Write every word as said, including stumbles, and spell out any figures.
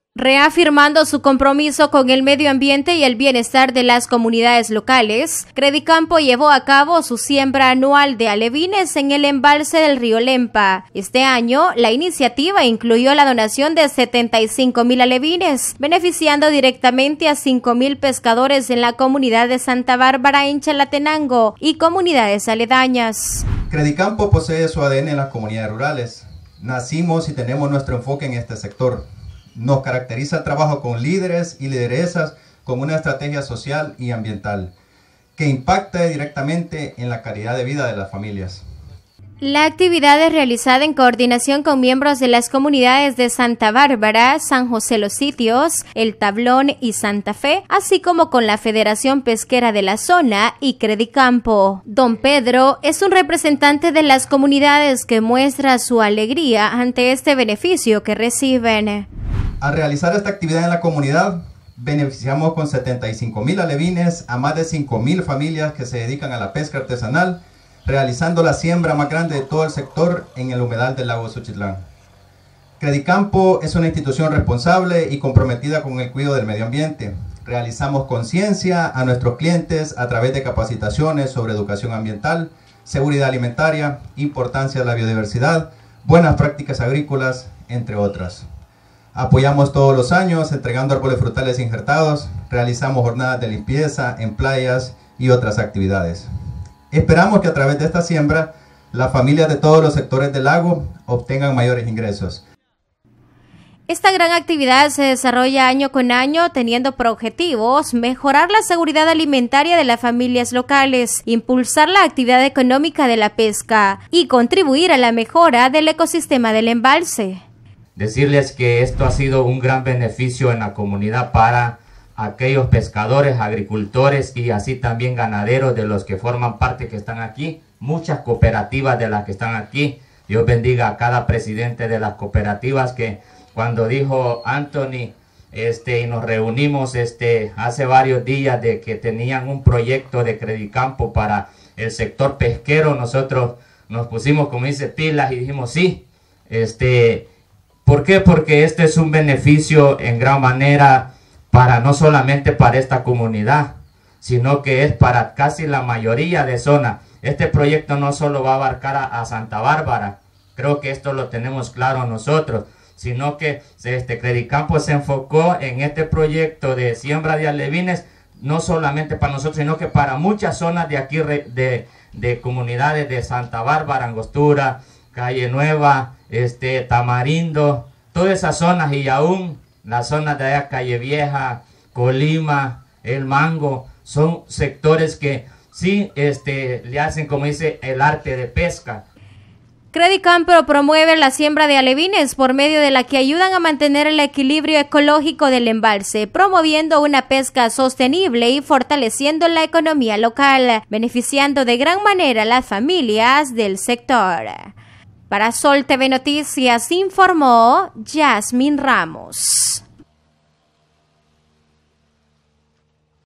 Reafirmando su compromiso con el medio ambiente y el bienestar de las comunidades locales, Credicampo llevó a cabo su siembra anual de alevines en el embalse del río Lempa. Este año, la iniciativa incluyó la donación de setenta y cinco mil alevines, beneficiando directamente a cinco mil pescadores en la comunidad de Santa Bárbara en Chalatenango y comunidades aledañas. Credicampo posee su A D N en las comunidades rurales. Nacimos y tenemos nuestro enfoque en este sector. Nos caracteriza el trabajo con líderes y lideresas con una estrategia social y ambiental que impacta directamente en la calidad de vida de las familias. La actividad es realizada en coordinación con miembros de las comunidades de Santa Bárbara, San José Los Sitios, El Tablón y Santa Fe, así como con la Federación Pesquera de la zona y Credicampo. Don Pedro es un representante de las comunidades que muestra su alegría ante este beneficio que reciben. Al realizar esta actividad en la comunidad, beneficiamos con setenta y cinco mil alevines a más de cinco mil familias que se dedican a la pesca artesanal, realizando la siembra más grande de todo el sector en el humedal del lago Suchitlán. Credicampo es una institución responsable y comprometida con el cuidado del medio ambiente. Realizamos conciencia a nuestros clientes a través de capacitaciones sobre educación ambiental, seguridad alimentaria, importancia de la biodiversidad, buenas prácticas agrícolas, entre otras. Apoyamos todos los años entregando árboles frutales injertados, realizamos jornadas de limpieza en playas y otras actividades. Esperamos que a través de esta siembra, las familias de todos los sectores del lago obtengan mayores ingresos. Esta gran actividad se desarrolla año con año teniendo por objetivos mejorar la seguridad alimentaria de las familias locales, impulsar la actividad económica de la pesca y contribuir a la mejora del ecosistema del embalse. Decirles que esto ha sido un gran beneficio en la comunidad para aquellos pescadores, agricultores y así también ganaderos de los que forman parte que están aquí, muchas cooperativas de las que están aquí. Dios bendiga a cada presidente de las cooperativas que cuando dijo Anthony este, y nos reunimos este, hace varios días de que tenían un proyecto de Credicampo para el sector pesquero, nosotros nos pusimos, como dice, pilas y dijimos sí, este... ¿Por qué? Porque este es un beneficio en gran manera para no solamente para esta comunidad, sino que es para casi la mayoría de zonas. Este proyecto no solo va a abarcar a, a Santa Bárbara, creo que esto lo tenemos claro nosotros, sino que este Credicampo se enfocó en este proyecto de siembra de alevines, no solamente para nosotros, sino que para muchas zonas de aquí, de, de comunidades de Santa Bárbara, Angostura, Calle Nueva, este, Tamarindo, todas esas zonas y aún las zonas de allá, Calle Vieja, Colima, El Mango, son sectores que sí este, le hacen, como dice, el arte de pesca. Credicampo promueve la siembra de alevines por medio de la que ayudan a mantener el equilibrio ecológico del embalse, promoviendo una pesca sostenible y fortaleciendo la economía local, beneficiando de gran manera a las familias del sector. Para Sol T V Noticias informó Yasmin Ramos.